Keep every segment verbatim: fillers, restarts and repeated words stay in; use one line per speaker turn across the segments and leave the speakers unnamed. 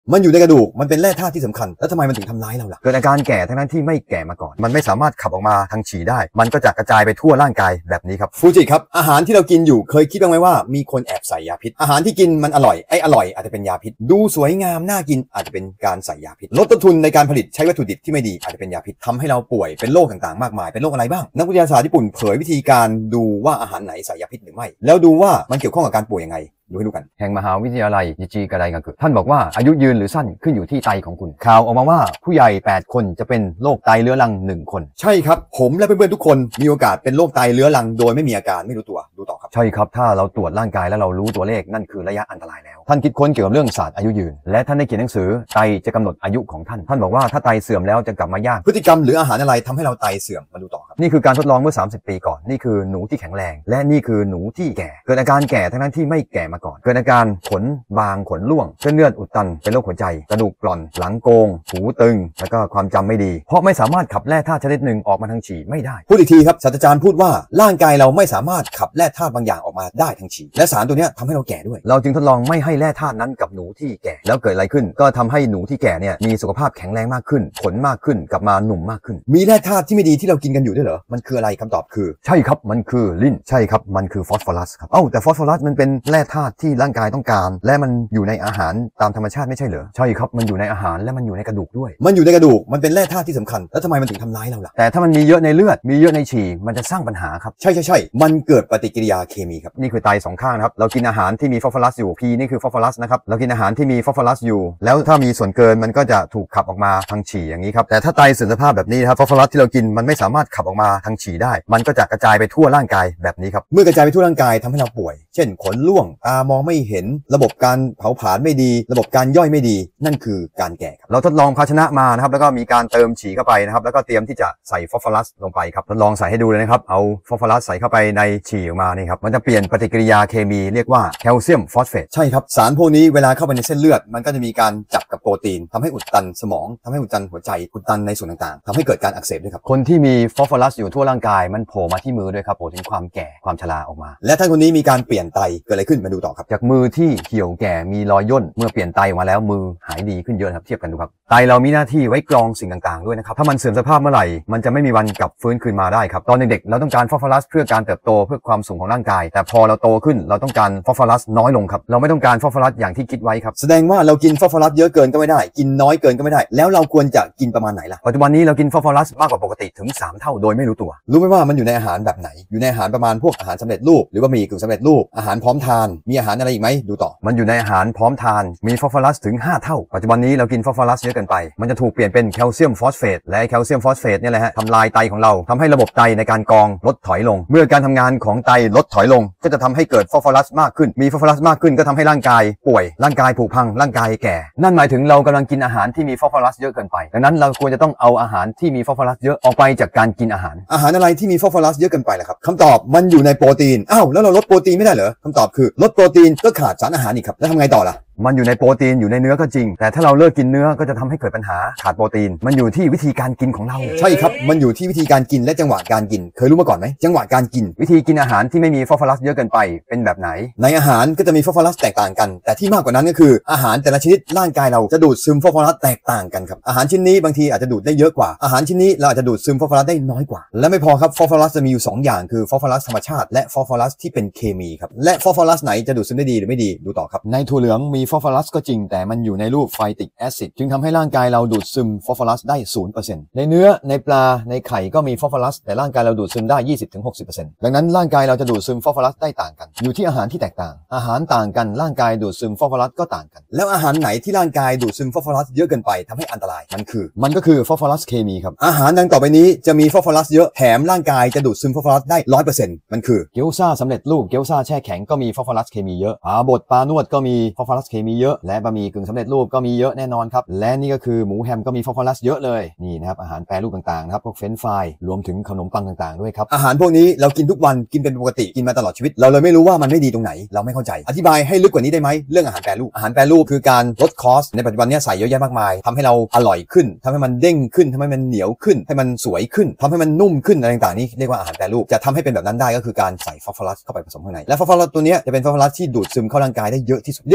มันอยู่ในกระดูกมันเป็นแร่ธาตุที่สำคัญแล้วทำไมมันถึงทำร้ายเราล่ะเกิดอาการแก่ทั้งนั้นที่ไม่แก่มาก่อนมันไม่สามารถขับออกมาทางฉี่ได้มันก็จะกระจายไปทั่วร่างกายแบบนี้ครับฟูจิครับอาหารที่เรากินอยู่เคยคิดบ้างไหมว่ามีคนแอบใส่ยาพิษอาหารที่กินมันอร่อยไอ้อร่อยอาจจะเป็นยาพิษดูสวยงามน่ากินอาจจะเป็นการใส่ยาพิษลดต้นทุนในการผลิตใช้วัตถุดิบที่ไม่ดีอาจจะเป็นยาพิษทำให้เราป่วยเป็นโรคต่างๆมากมายเป็นโรคอะไรบ้างนักวิทยาศาสตร์ญี่ปุ่นเผยวิธีการดูว่าอาหารไหนใส่ยาพิษหรือไม่แล้วดูว่ามันเกี่ยวข้องกับการป่วยยังไงดูให้ดูกันแห่งมหาวิทยาลัยยิจิกะไดกันคือท่านบอกว่าอายุยืนหรือสั้นขึ้นอยู่ที่ไตของคุณข่าวออกมาว่าผู้ใหญ่แปดคนจะเป็นโรคไตเรื้อรังหนึ่งคนใช่ครับผมและเพื่อนๆทุกคนมีโอกาสเป็นโรคไตเรื้อรังโดยไม่มีอาการไม่รู้ตัวดูต่อครับใช่ครับถ้าเราตรวจร่างกายแล้วเรารู้ตัวเลขนั่นคือระยะอันตรายแล้วท่านคิดค้นเกี่ยวกับเรื่องศาสตร์อายุยืนและท่านได้เขียนหนังสือไตจะกำหนดอายุของท่านท่านบอกว่าถ้าไตเสื่อมแล้วจะกลับมายากพฤติกรรมหรืออาหารอะไรทำให้เราไตเสื่อมมาดูต่อครับนี่คือการทดลองเมื่อสามสิบปีก่อนนี่คือหนูที่แข็งแรงและนี่คือหนูที่แก่เกิดอาการแก่ทั้งนั้นที่ไม่แก่มาก่อนเกิดอาการขนบางขนร่วงเส้นเลือดอุดตันเป็นโรคหัวใจกระดูกกร่อนหลังโกงหูตึงแล้วก็ความจำไม่ดีเพราะไม่สามารถขับแร่ธาตุชนิดหนึ่งออกมาทางฉี่ไม่ได้พูดอีกทีครับศาสตราจารย์พูดว่าร่างกายเราไม่สามารถขับแร่ธาตุบางอย่างออกมาได้ทางฉี่และสารตัวนี้ทำให้เราแก่ด้วยเราจึงทดลองไม่ให้แร่ธาตุนั้นกับหนูที่แก่แล้วเกิดอะไรขึ้นก็ทำให้หนูที่แก่เนี่ยมีสุขภาพแข็งแรงมากขึ้นขนมากขึ้นกลับมาหนุ่มมากขึ้นมีแร่ธาตุที่ไม่ดีที่เรากินกันอยู่ด้วยเหรอมันคืออะไรคำตอบคือใช่ครับมันคือลิ้นใช่ครับมันคือฟอสฟอรัสครับเอ้าแต่ฟอสฟอรัสมันเป็นแร่ธาตุที่ร่างกายต้องการและมันอยู่ในอาหารตามธรรมชาติไม่ใช่เหรอใช่ครับมันอยู่ในอาหารและมันอยู่ในกระดูกด้วยมันอยู่ในกระดูกมันเป็นแร่ธาตุที่สำคัญแล้วทำไมมันถึงทำร้ายเราล่ะแต่ถ้ามันมีเยอะในเลือดมีเยอะในฉี่มันจะสร้างปัญหาครับใช่ใช่ใช่มันเกิดปฏิกิริยาเคมีครับนี่คือไตสองข้างนะครับเรากินอาหารที่มีฟอสฟอรัสอยู่ P นี่คือฟอสฟอรัสนะครับเรากินอาหารที่มีฟอสฟอรัสอยู่แล้วถ้ามีส่วนเกินมันก็จะถูกขับออกมาทางฉี่อย่างนี้ครับแต่ถ้าไตเสื่อมสภาพแบบนี้ครับฟอสฟอรัสที่เรากินมันไม่สามารถขับออกมาทางฉี่ได้มันก็จะกระจายไปทั่วร่างกายแบบนี้ครับเมื่อกระจายไปทั่วร่างกายทำให้เราป่วยเช่นขนร่วงตามองไม่เห็นระบบการเผาผลาญไม่ดีระบบการย่อยไม่ดีนั่นคือการแก่ครับเราทดลองภาชนะมานะครับแล้วก็มีการเติมฉี่เข้าไปนะครับแล้วก็เตรียมที่จะใส่ฟอสฟอรัสลงไปครับทดลองใส่ให้ดูเลยนะครับเอาฟอสฟอรัสใส่เข้าไปในฉี่ออกมานี่ครับมันจะเปลี่ยนปฏิกิริยาเคมีเรียกว่าแคลเซียมฟอสเฟตใช่ครับสารพวกนี้เวลาเข้าไปในเส้นเลือดมันก็จะมีการจับกับโปรตีนทำให้อุดตันสมองทำให้อุดตันหัวใจอุดตันในส่วนต่างๆทำให้เกิดการอักเสบด้วยครับคนที่มีฟอสฟอรัสอยู่ทั่วร่างกายมันโผล่มาที่มือด้วยครับโผล่ถึงความแก่ความชราออกมาและท่านคนนี้มีการเปลี่ยนไตเกิดอะไรขึ้นมาดูต่อครับจากมือที่เหี่ยวแก่มีรอยย่นเมื่อเปลี่ยนไตออกมาแล้วมือหายดีขึ้นเยอะครับเทียบกันดูครับไตเรามีหน้าที่ไว้กรองสิ่งต่างๆด้วยนะครับถ้ามันเสื่อมสภาพเมื่อไหร่มันจะไม่มีวันกลับฟื้นคืนมาได้ครับตอนเด็กๆเราต้องการฟอสฟอรัสเพื่อการเติบโตเพื่อความสูงของร่างกายแต่พอเราโตขึ้นเราต้องการฟอสฟอรัสน้อยลงครับเราไม่ต้องการฟอสฟอรัสอย่างที่คิดไว้ครับแสดงว่าเรากินฟอสฟอรัสเยอะเกินก็ไม่ได้กินน้อยเกินก็ไม่ได้แล้วเราควรจะกินประมาณไหนล่ะปัจจุบันนี้เรากินฟอสฟอรัสมากกว่าปกติถึงสามเท่าโดยไม่รู้ตัวรู้ไหมว่ามันอยู่ในอาหารแบบไหนอยู่ในอาหารประมาณพวกอาหารสำเร็จรูปหรือบะหมี่กึ่งสำเร็จรูปอาหารพร้อมทานมีอาหารอะไรอีกไหมดูต่อมันอยู่ในอาหารพร้อมทานมีฟอสฟอรัสถึงห้าเท่าปัจจุบันนี้เรากินฟอสฟอรัสเยอะเกินไปมันจะถูกเปลี่ยนเป็นแคลเซียมฟอสเฟตและแคลเซียมฟอสเฟตเนี่ยแหละฮะทำลายไตของเราทำให้ระบบไตในการกรองลดถอยลงเมื่อการทำงานของไตลดถอยลงก็จะทำให้เกิดฟอสฟอรัสมากขึ้นมีฟอสฟอรัสมากขึ้นก็ทำให้ร่างกายป่วยร่างกายผุพังร่างกายแก่นั่นหมายถึงเรากำลังกินอาหารที่มีฟอสฟอรัสเยอะเกินไปดังนั้นเราควรจะต้องเอาอาหารที่มีฟอสฟอรัสเยอะออกไปจากการกินอาหารอาหารอะไรที่มีฟอสฟอรัสเยอะเกินไปล่ะครับคำตอบมันอยู่ในโปรตีนอ้าวแล้วเราลดโปรตีนไม่ได้เหรอคำตอบคือลดโปรตีนก็ขาดสารอาหารอีกครับแล้วทำไงต่อล่ะมันอยู่ในโปรตีนอยู่ในเนื้อก็จริงแต่ถ้าเราเลิกกินเนื้อก็จะทำให้เกิดปัญหาขาดโปรตีนมันอยู่ที่วิธีการกินของเราใช่ครับมันอยู่ที่วิธีการกินและจังหวะการกินเคยรู้มาก่อนไหมจังหวะการกินวิธีกินอาหารที่ไม่มีฟอสฟอรัสเยอะเกินไปเป็นแบบไหนในอาหารก็จะมีฟอสฟอรัสแตกต่างกันแต่ที่มากกว่านั้นก็คืออาหารแต่ละชนิดร่างกายเราจะดูดซึมฟอสฟอรัสแตกต่างกันครับอาหารชิ้นนี้บางทีอาจจะดูดได้เยอะกว่าอาหารชิ้นนี้เราอาจจะดูดซึมฟอสฟอรัสได้น้อยกว่าและไม่พอครับฟอสฟอรัสจะมีอยู่สองอย่างคือฟอสฟอรัสธรรมชาติและฟอสฟอรัสที่เป็นเคมีครับและฟอสฟอรัสไหนจะดูดซึมได้ดีหรือไม่ดีดูต่อครับในถั่วเหลืองมีฟอสฟอรัสก็จริงแต่มันอยู่ในรูปไฟติกแอซิดจึงทำให้ร่างกายเราดูดซึมฟอสฟอรัสได้ ศูนย์เปอร์เซ็นต์ ในเนื้อในปลาในไข่ก็มีฟอสฟอรัสแต่ร่างกายเราดูดซึมได้ ยี่สิบถึงหกสิบเปอร์เซ็นต์ ดังนั้นร่างกายเราจะดูดซึมฟอสฟอรัสได้ต่างกันอยู่ที่อาหารที่แตกต่างอาหารต่างกันร่างกายดูดซึมฟอสฟอรัสก็ต่างกันแล้วอาหารไหนที่ร่างกายดูดซึมฟอสฟอรัสเยอะเกินไปทำให้อันตรายมันคือมันก็คือฟอสฟอรัสเคมีครับอาหารดังต่อไปนี้จะมีฟอสฟอรัสเยอะแถมร่างกายจะดูดซึมฟอสฟอรัสได้ ร้อยเปอร์เซ็นต์ มันคือเกี๊ยวซ่าสำเร็จรูปเกี๊ยวซ่าแช่แข็งก็มีฟอสฟอรัสเคมีเยอะปลาบดปลานวดก็มีฟอสฟอรัสเคมีเยอะและบะหมี่กึ่งสำเร็จรูปก็มีเยอะแน่นอนครับและนี่ก็คือหมูแฮมก็มีฟอสฟอรัสเยอะเลยนี่นะครับอาหารแปรรูปต่างๆนะครับพวกเฟรนช์ฟรายรวมถึงขนมปังต่างๆด้วยครับอาหารพวกนี้เรากินทุกวันกินเป็นปกติกินมาตลอดชีวิตเราเลยไม่รู้ว่ามันไม่ดีตรงไหนเราไม่เข้าใจอธิบายให้ลึกกว่านี้ได้ไหมเรื่องอาหารแปรรูปอาหารแปรรูปคือการลดคอสในปัจจุบันนี้ใส่เยอะแยะมากมายทำให้เราอร่อยขึ้นทำให้มันเด้งขึ้นทำให้มันเหนียวขึ้นให้มันสวยขึ้นทำให้มันนุ่มขึ้นอะไรต่างๆนี้เรียกว่าอาหารแปรรูปจะทำให้เป็นแบบนั้นได้ก็คือการใส่ฟอสฟอรัสเข้าไปผสมข้างในและฟอสฟอรัสตัวนี้จะเป็นฟอสฟอรัสที่ดูดซึมเข้าร่างกายได้เยอะที่สุดเยอะกว่าการกิน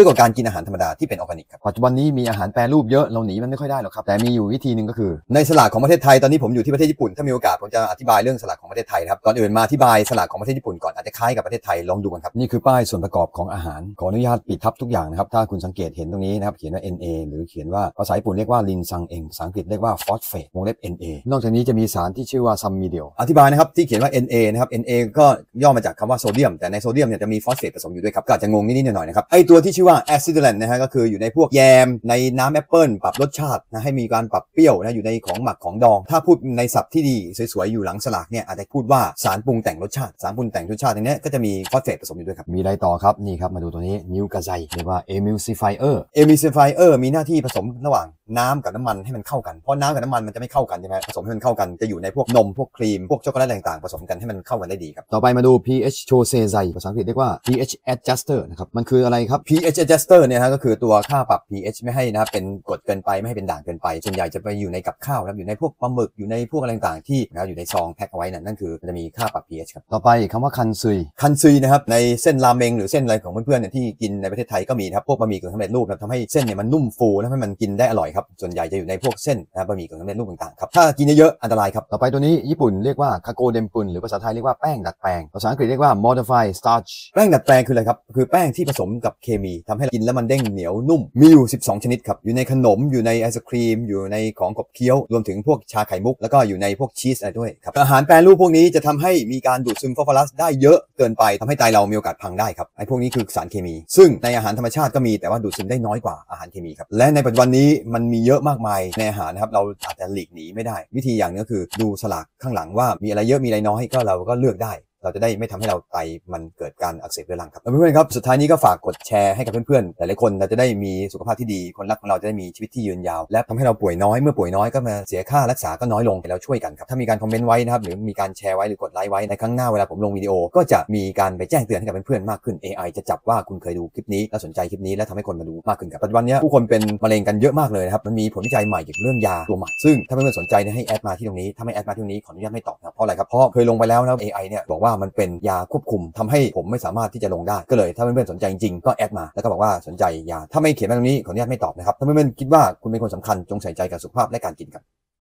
อาหารธรรมดาที่เป็นออร์แกนิกครับปัจจุบันนี้มีอาหารแปรรูปเยอะเราหนีมันไม่ค่อยได้หรอกครับแต่มีอยู่วิธีหนึ่งก็คือในสลากของประเทศไทยตอนนี้ผมอยู่ที่ประเทศญี่ปุ่นถ้ามีโอกาสผมจะอธิบายเรื่องสลากของประเทศไทยครับก่อนอื่นมาอธิบายสลากของประเทศญี่ปุ่นก่อนอาจจะคล้ายกับประเทศไทยลองดูกันครับนี่คือป้ายส่วนประกอบของอาหารขออนุญาตปิดทับทุกอย่างนะครับถ้าคุณสังเกตเห็นตรงนี้นะครับเขียนว่า เอ็น เอ หรือเขียนว่าภาษาญี่ปุ่นเรียกว่าลินซังเองภาษาอังกฤษเรียกว่าฟอสเฟตวงเล็บ เอ็น เอ นอกจากนี้จะมีสารที่ชื่อว่าซัมมีเดียลอธิบายนะครับที่เขียนว่า เอ็น เอ นะครับ เอ็น เอ ก็ย่อมาจากคำว่าโซเดียมแต่ในโซเดียมเนี่ยจะมีฟอสเฟตผสมอยู่ด้วยครับก็อาจจะงงนิดๆหน่อยๆนะครับไอตัวที่ชื่อว่าแอซิดแลนด์นะฮะก็คืออยู่ในพวกแยมในน้ำแอปเปิลปรับรสชาตินะให้มีการปรับเปรี้ยวนะอยู่ในของหมักของดองถ้าพูดในศัพท์ที่ดีสวยๆอยู่หลังสลากเนี่ยอาจจะพูดว่าสารปรุงแต่งรสชาติสารปรุงแต่งรสชาติตรงนี้ก็จะมีฟอสเฟตผสมอยู่ด้วยครับมีอะไรต่อครับนี่ครับมาดูตัวนี้นิวกาไซเรียกว่า emulsifier emulsifier มีหน้าที่ผสมระหว่างน้ำกับน้ำมันให้มันเข้ากันเพราะน้ำกับน้ำมันมันจะไม่เข้ากันใช่ไหมผสมให้มันเข้ากันจะอยู่ในพวกนมพวกครีมพวกช็อกโกแลตต่างๆผสมกันให้มันเข้ากันได้ดีครับต่อไปมาดู pH โชเซไซภาษาอังกฤษเรียกว่า pH adjuster นะครับมันคืออะไรครับ pH adjuster เนี่ยนะก็คือตัวค่าปรับ pH ไม่ให้นะครับเป็นกรดเกินไปไม่ให้เป็นด่างเกินไปส่วนใหญ่จะไปอยู่ในกับข้าวครับอยู่ในพวกปลาหมึกอยู่ในพวกอะไรต่างๆที่นะอยู่ในซองแพ็คเอาไว้นั่นนั่นคือมันจะมีค่าปรับ pH ครับต่อไปคำว่าคันซุยคันซุยนะครับในเส้นราเมงหรือเส้นอะไรของเพื่อนๆเนี่ยที่กินในประเทศไทยก็มีครับพวกบะหมี่กึ่งสำเร็จรูปทำให้เส้นเนี่ยมันนุ่มฟูและให้มันกินได้อร่อยครับส่วนใหญ่จะอยู่ในพวกเส้นนะบะหมี่กึ่งสำเร็จรูปต่างๆครับถ้ากินเยอะๆอันตรายครับต่อไปตัวนี้ญี่ปุ่นเรียกว่าคาโกเดมปุนหรือภาษาไทยเรียกว่าแป้งดัดแปลงภาษาอังกฤษเรียกว่า modified starch แป้งดัดแปลงคืออะไรครับคือแป้งที่ผสมกับเคมีทำให้กินแล้วมันเด้งเหนียวนุ่มมีอยู่สิบสองชนิดครับอยู่ในขนมอยู่ในไอศครีมอยู่ในของขบเคี้ยวรวมถึงพวกชาไข่มุกแล้วก็อยู่ในพวกชีสอะไรด้วยครับอาหารแปรรูปพวกนี้จะทำให้มีการดูดซึมฟอสฟอรัสได้เยอะเกินไปทำให้ไตเรามีโอกาสพังได้ครับไอพวกนี้คือสารเคมีซึ่งในอาหารธรรมชาติก็มีแต่ว่าดูดซึมได้น้อยกว่าอาหารเคมีครับและในปัจจุบันนี้มันมีเยอะมากมายในอาหารนะครับเราอาจจะหลีกหนีไม่ได้วิธีอย่างนึงก็คือดูสลากข้างหลังว่ามีอะไรเยอะมีอะไรน้อยก็เราก็เลือกได้เราจะได้ไม่ทำให้เราไตมันเกิดการอักเสบเรื้อรังครับเพื่อนๆครับสุดท้ายนี้ก็ฝากกดแชร์ให้กับเพื่อนๆหลายๆคนเราจะได้มีสุขภาพที่ดีคนรักของเราจะได้มีชีวิตที่ยืนยาวและทำให้เราป่วยน้อยเมื่อป่วยน้อยก็มาเสียค่ารักษาก็น้อยลงแล้วช่วยกันครับถ้ามีการคอมเมนต์ไว้นะครับหรือมีการแชร์ไว้หรือกดไลค์ไว้ในครั้งหน้าเวลาผมลงวิดีโอก็จะมีการไปแจ้งเตือนให้กับเพื่อนๆมากขึ้น เอ ไอ จะจับว่าคุณเคยดูคลิปนี้และสนใจคลิปนี้และทำให้คนมาดูมากขึ้นครับปัจจุบันนี้ผู้คนเป็นมะเร็งกันเยอะมากเลยนะครับมันมีผลวิจัยใหม่เกี่ยวกับเรื่องยาตัวใหม่ซึ่งถ้าเพื่อนๆสนใจให้แอดมาที่ตรงนี้ถ้าไม่แอดมาที่ตรงนี้ขออนุญาตไม่ตอบนะเพราะอะไรครับเพราะเคยลงไปแล้วนะ เอ ไอ เนี่ยบอกว่ามันเป็นยาควบคุมทำให้ผมไม่สามารถที่จะลงได้ก็เลยถ้าเพื่อนๆสนใจจริงๆก็แอดมาแล้วก็บอกว่าสนใจยาถ้าไม่เขียนมาตรงนี้ขออนุญาตไม่ตอบนะครับถ้าเพื่อนๆคิดว่าคุณเป็นคนสำคัญจงใส่ใจกับสุขภาพและการกินครับ